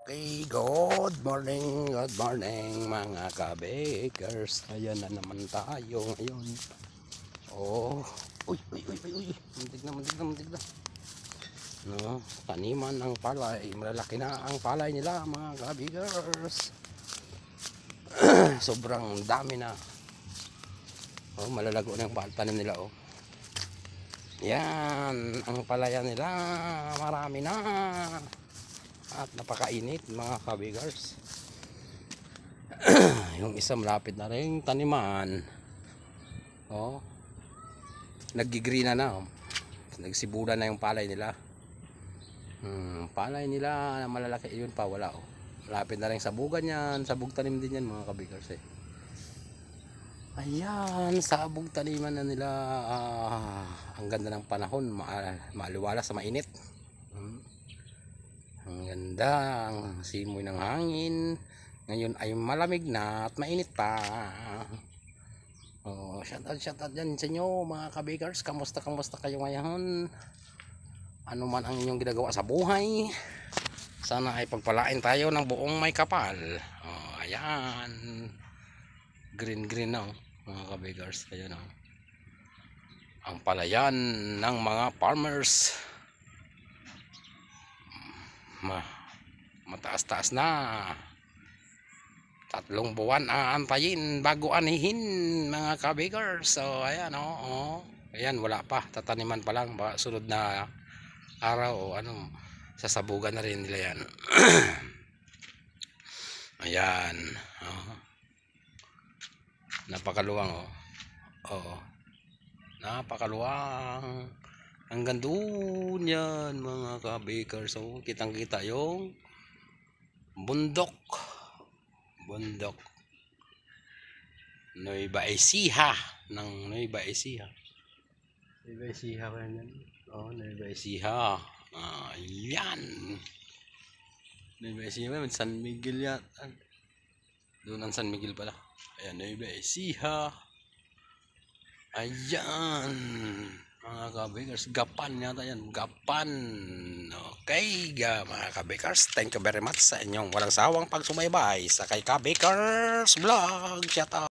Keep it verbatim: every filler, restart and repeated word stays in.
Okay, good morning, good morning mga ka-bakers. Ayan na naman tayo ngayon. Oh, uy, uy, uy, uy, uy. Muntik na, muntik na, muntik na. No, taniman ng palay. Malalaki na ang palay nila mga ka-bakers. Sobrang dami na. Oh, malalago na yung tanim nila oh. Yan, ang palayan nila. Marami na. At napakainit mga kabigars. Yung isa malapit na rin taniman. Oh. Naggigreen na na. Oh. Nagsibula na yung palay nila. Hmm, palay nila na malalaki yun pa wala oh. Malapit na rin sabugan yan. Sabog tanim din yan mga kabigars eh. Ayan, sabog taniman na nila. Ah, ang ganda ng panahon, ma maliwala sa mainit. Hmm. Ang ganda, ang simoy ng hangin. Ngayon ay malamig na at mainit pa. Oh, shout out, shout out dyan sa inyo mga kabakers. Kamusta, kamusta kayo ngayon? Ano man ang inyong ginagawa sa buhay. Sana ay pagpalain tayo ng buong may kapal. Oh, ayan. Green green na oh, mga kabakers. Ayan oh. Ang palayan ng mga farmers. Ma mataas-taas na. Tatlong buwan aantayin bago anihin mga kabakers. So ayan oh, oh. Ayan wala pa, tataniman pa lang, baka sunod na araw o ano sasabugan na rin nila yan. Ayan oh. Napakaluwang oh. Oh. Napakaluwang. Hanggang doon yan mga kabakers. So kitang kita yung bundok. Bundok Nueva Ecija ng Nueva Ecija. Nueva Ecija ba yan? Oh, Nueva Ecija. Ah, yan. Nueva Ecija ba? San Miguel yan. Doon ang San Miguel pala. Ayan, Nueva Ecija. Ayan. Mga kabakers, Gapan yata yan, Gapan. Okay, mga kabakers, thank you very much sa inyong walang sawang pagsubaybay sa kay Kabakers Vlog. Shout out.